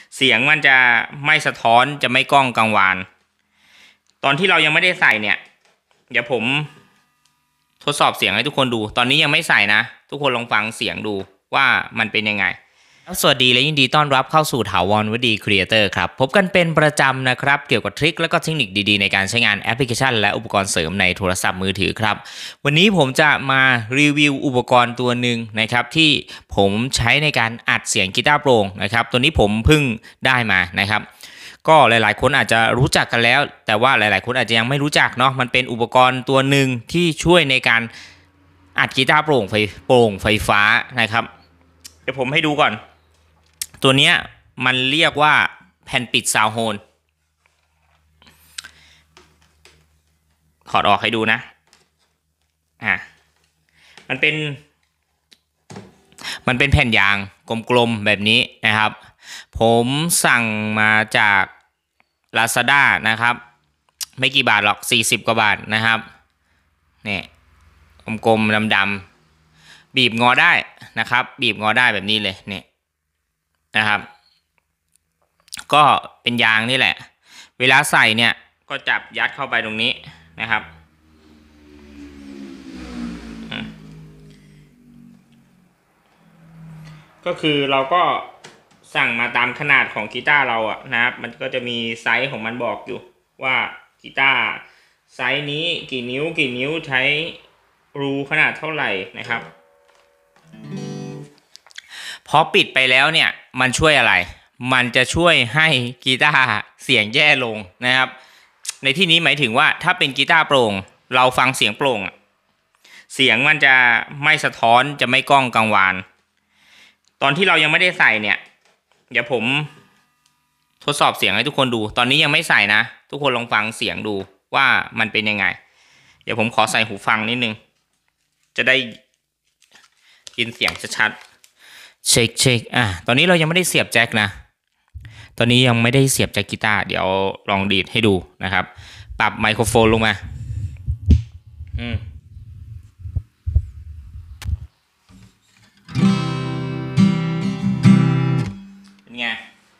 เสียงมันจะไม่สะท้อนจะไม่ก้องกังวานตอนที่เรายังไม่ได้ใส่เนี่ยเดี๋ยวผมทดสอบเสียงให้ทุกคนดูตอนนี้ยังไม่ใส่นะทุกคนลองฟังเสียงดูว่ามันเป็นยังไงสวัสดีและยินดีต้อนรับเข้าสู่ถาวรวดีครีเอเตอร์ครับพบกันเป็นประจำนะครับเกี่ยวกับทริคและก็เทคนิคดีๆในการใช้งานแอปพลิเคชันและอุปกรณ์เสริมในโทรศัพท์มือถือครับวันนี้ผมจะมารีวิวอุปกรณ์ตัวหนึ่งนะครับที่ผมใช้ในการอัดเสียงกีตาร์โปร่งนะครับตัวนี้ผมเพิ่งได้มานะครับก็หลายๆคนอาจจะรู้จักกันแล้วแต่ว่าหลายๆคนอาจจะยังไม่รู้จักเนาะมันเป็นอุปกรณ์ตัวหนึ่งที่ช่วยในการอัดกีตาร์โปร่งไฟฟ้านะครับเดี๋ยวผมให้ดูก่อนตัวนี้มันเรียกว่าแผ่นปิดซาวโฮนถอดออกให้ดูนะมันเป็นแผ่นยางกลมๆแบบนี้นะครับผมสั่งมาจาก Lazada นะครับไม่กี่บาทหรอก40 กว่าบาทนะครับนี่กลมๆดำๆบีบงอได้นะครับบีบงอได้แบบนี้เลยนี่นะครับก็เป็นยางนี่แหละเวลาใส่เนี่ยก็จับยัดเข้าไปตรงนี้นะครับก็คือเราก็สั่งมาตามขนาดของกีตาร์เราอะนะครับมันก็จะมีไซส์ของมันบอกอยู่ว่ากีตาร์ไซส์นี้กี่นิ้วใช้รูขนาดเท่าไหร่นะครับพอปิดไปแล้วเนี่ยมันช่วยอะไรมันจะช่วยให้กีตาร์เสียงแย่ลงนะครับในที่นี้หมายถึงว่าถ้าเป็นกีตาร์โปร่งเราฟังเสียงโปร่งเสียงมันจะไม่สะท้อนจะไม่ก้องกังวานตอนที่เรายังไม่ได้ใส่เนี่ยเดี๋ยวผมทดสอบเสียงให้ทุกคนดูตอนนี้ยังไม่ใส่นะทุกคนลองฟังเสียงดูว่ามันเป็นยังไงเดี๋ยวผมขอใส่หูฟังนิดนึงจะได้ยินเสียงชัดๆเช็คตอนนี้เรายังไม่ได้เสียบแจ็คนะตอนนี้ยังไม่ได้เสียบแจ็คกีตาร์เดี๋ยวลองดีดให้ดูนะครับปรับไมโครโฟนลงมาเป็นไง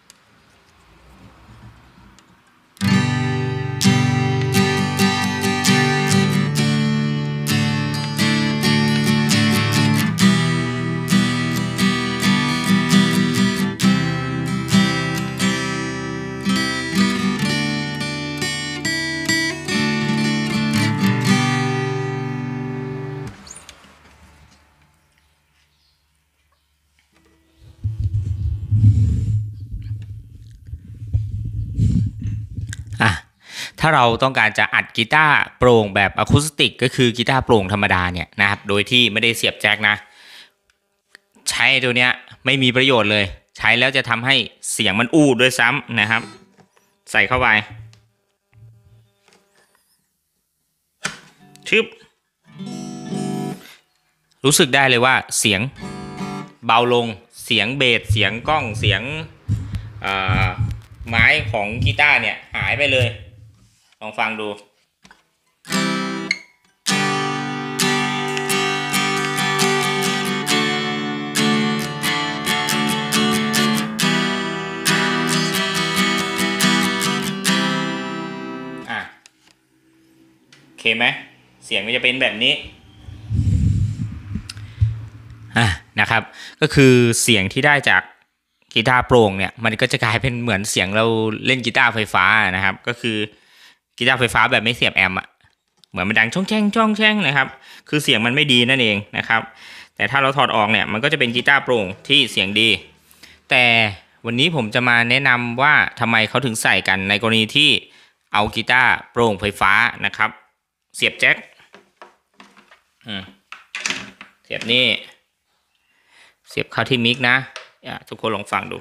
ถ้าเราต้องการจะอัดกีตาร์โปร่งแบบอะคูสติกก็คือกีตาร์โปร่งธรรมดาเนี่ยนะครับโดยที่ไม่ได้เสียบแจ็คนะใช้ตัวเนี้ยไม่มีประโยชน์เลยใช้แล้วจะทำให้เสียงมันอู้ด้วยซ้ำนะครับใส่เข้าไปชึบรู้สึกได้เลยว่าเสียงเบาลงเสียงเบสเสียงก้องเสียงไม้ของกีตาร์เนี่ยหายไปเลยลองฟังดูโอเคไหมเสียงมันจะเป็นแบบนี้นะครับก็คือเสียงที่ได้จากกีตาร์โปร่งเนี่ยมันก็จะกลายเป็นเหมือนเสียงเราเล่นกีตาร์ไฟฟ้านะครับก็คือกีตาร์ไฟฟ้าแบบไม่เสียบแอมป์เหมือนมันดังช่องแช่งนะครับคือเสียงมันไม่ดีนั่นเองนะครับแต่ถ้าเราถอดออกเนี่ยมันก็จะเป็นกีตาร์โปร่งที่เสียงดีแต่วันนี้ผมจะมาแนะนำว่าทำไมเขาถึงใส่กันในกรณีที่เอากีตาร์โปร่งไฟฟ้านะครับเสียบแจ็คเสียบนี่เสียบเข้าที่มิกนะทุกคนลองฟังดู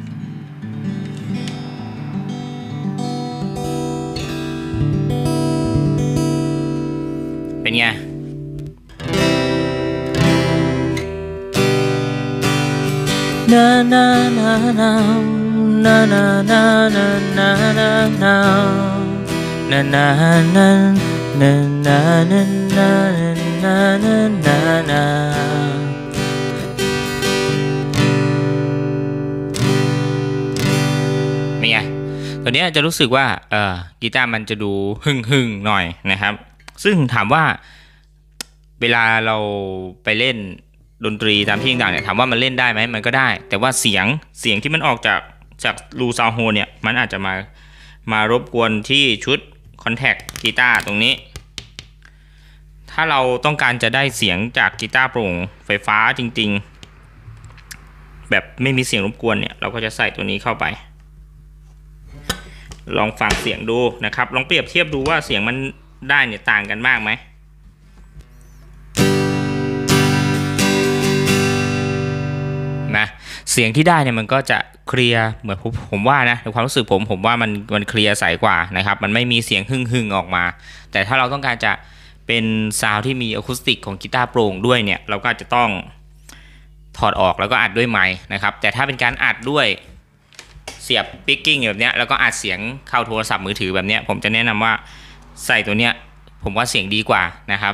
เป็นไงนานานานานานานานานานานานานานานานา นเป็นไงตัวนี้จะรู้สึกว่ากีตาร์มันจะดูหึ่งหน่อยนะครับซึ่งถามว่าเวลาเราไปเล่นดนตรีตามที่ต่างๆเนี่ยถามว่ามันเล่นได้ไหมมันก็ได้แต่ว่าเสียงที่มันออกจากรูซาวโฮเนี่ยมันอาจจะมารบกวนที่ชุดคอนแทคกีตาร์ตรงนี้ถ้าเราต้องการจะได้เสียงจากกีตาร์โปร่งไฟฟ้าจริงๆแบบไม่มีเสียงรบกวนเนี่ยเราก็จะใส่ตัวนี้เข้าไปลองฟังเสียงดูนะครับลองเปรียบเทียบดูว่าเสียงมันได้เนี่ยต่างกันมากไหมนะเสียงที่ได้เนี่ยมันก็จะเคลียร์เหมือนผมว่านะในความรู้สึกผมว่ามันเคลียร์ใสกว่านะครับมันไม่มีเสียงหึ่งออกมาแต่ถ้าเราต้องการจะเป็นซาวด์ที่มีอะคูสติกของกีตาร์โปร่งด้วยเนี่ยเราก็จะต้องถอดออกแล้วก็อัดด้วยไมค์นะครับแต่ถ้าเป็นการอัดด้วยเสียบปิกกิ้งแบบเนี้ยแล้วก็อัดเสียงเข้าโทรศัพท์มือถือแบบเนี้ยผมจะแนะนำว่าใส่ตัวเนี้ยผมว่าเสียงดีกว่านะครับ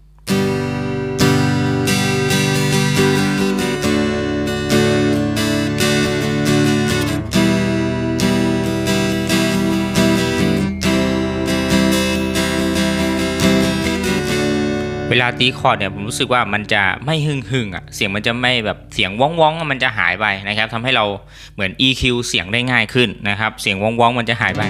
เวลาตีคอร์ดเนี่ยผมรู้สึกว่ามันจะไม่หึ่งอ่ะเสียงมันจะไม่แบบเสียงว้องมันจะหายไปนะครับทำให้เราเหมือน EQ เสียงได้ง่ายขึ้นนะครับเสียงว้องมันจะหายไป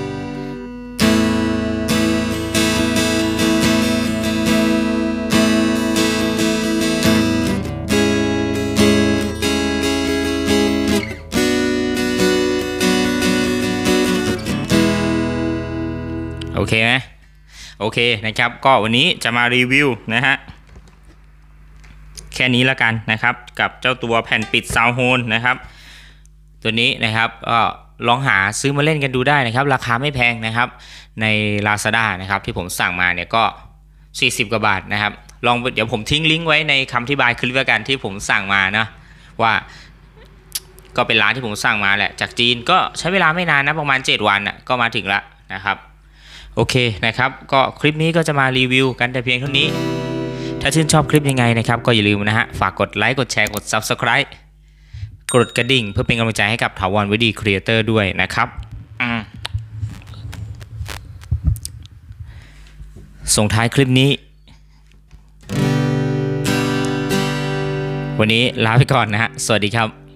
โอเคไหมโอเคนะครับก็วันนี้จะมารีวิวนะฮะแค่นี้แล้วกันนะครับกับเจ้าตัวแผ่นปิดซาวโฮนนะครับตัวนี้นะครับก็ลองหาซื้อมาเล่นกันดูได้นะครับราคาไม่แพงนะครับใน Lazada นะครับที่ผมสั่งมาเนี่ยก็40 กว่าบาทนะครับลองเดี๋ยวผมทิ้งลิงก์ไว้ในคำอธิบายคลิปกันที่ผมสั่งมานะว่าก็เป็นร้านที่ผมสั่งมาแหละจากจีนก็ใช้เวลาไม่นานนะประมาณ7 วันก็มาถึงแล้วนะครับโอเคนะครับก็คลิปนี้ก็จะมารีวิวกันแต่เพียงเท่านี้ถ้าชื่นชอบคลิปยังไงนะครับก็อย่าลืมนะฮะฝากกดไลค์กดแชร์กด Subscribe กดกระดิ่งเพื่อเป็นกำลังใจให้กับถาวรวิดีครีเอเตอร์ด้วยนะครับส่งท้ายคลิปนี้วันนี้ลาไปก่อนนะฮะสวัสดีครับ